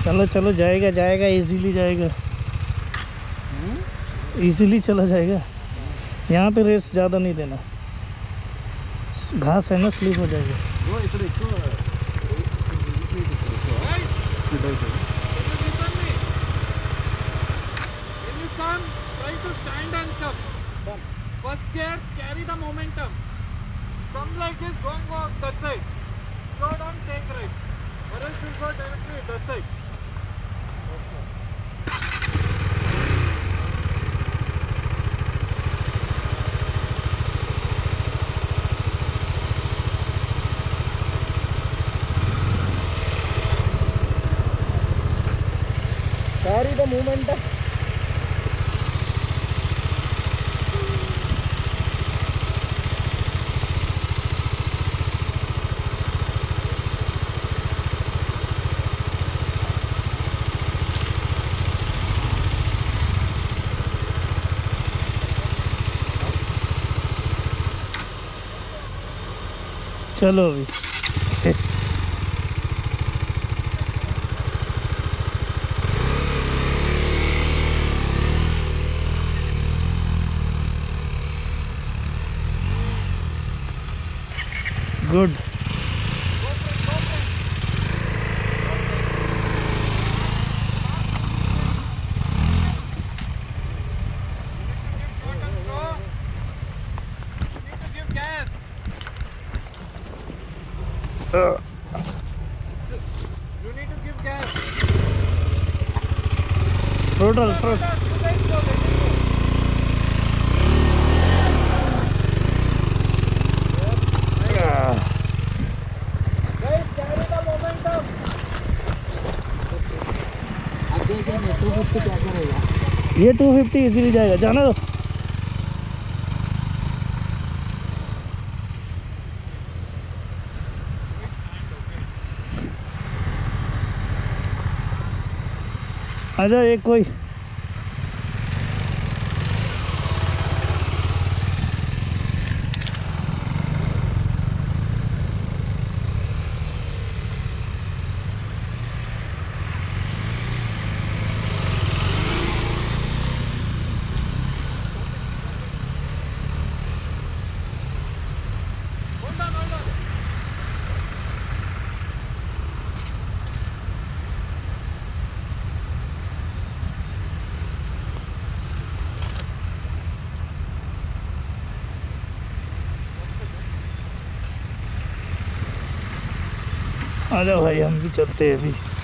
चलो चलो, जाएगा जाएगा, इजीली जाएगा, इजीली चला जाएगा। यहाँ पे रेस ज़्यादा नहीं देना, घास है ना, स्लिप हो जाएगा। First gear, carry the momentum. Some like this, don't go that side. Slow down, take right. Or else you'll go directly that side. Carry the momentum. चलो अभी good. You need to give gas. Throttle, throttle. Guys, carry the momentum. आगे क्या 250 क्या करेगा? ये 250 easily जाएगा, जाना दो। आजा एक कोई आ जाओ भाई, हम भी चलते हैं अभी।